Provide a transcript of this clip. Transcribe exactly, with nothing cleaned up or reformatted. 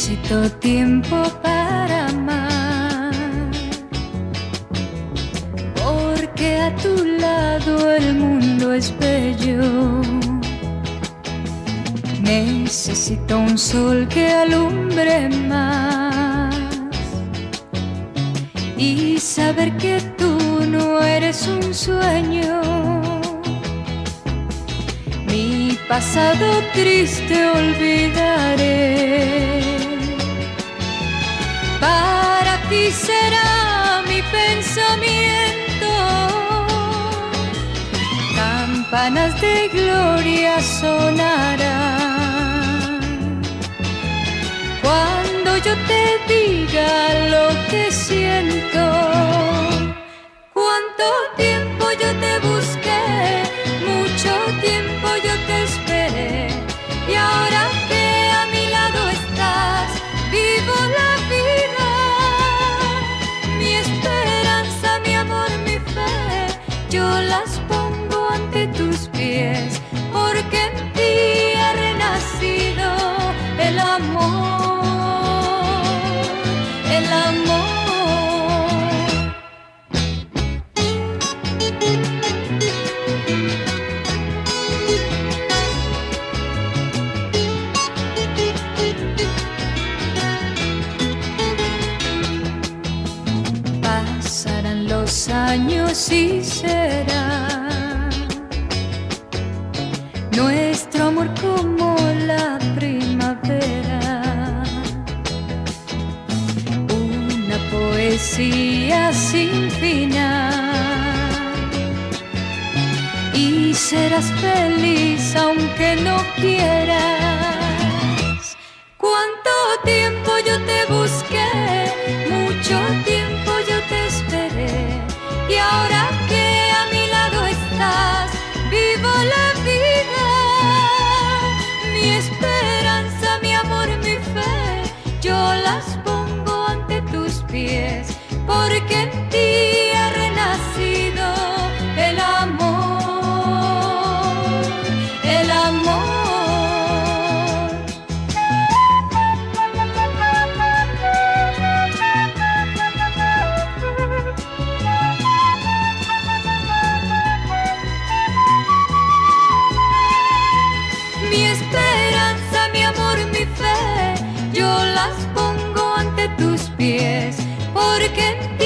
Necesito tiempo para amar, porque a tu lado el mundo es bello. Necesito un sol que alumbre más y saber que tú no eres un sueño. Mi pasado triste olvidaré, para ti será mi pensamiento. Campanas de gloria sonarán cuando yo te diga lo que siento. Cuánto tiempo yo te busqué, mucho tiempo yo te esperé, y ahora que a mi lado estás, vivo la vida. Mi esperanza, mi amor, mi fe, yo las pongo ante tus pies, porque en ti ha renacido el amor, el amor. Pasarán los años y será nuestro amor como la primavera, una poesía sin final, y serás feliz aunque no quieras. Cuánto tiempo yo te busqué, mucho tiempo yo te esperé, y ahora que a mi lado estás, vivo la vida. Mi esperanza, mi amor, mi fe, yo las pongo ante tus pies, porque en ti ha renacido el amor, el amor. Mi esperanza, mi amor, mi fe, yo las pongo ante tus pies, porque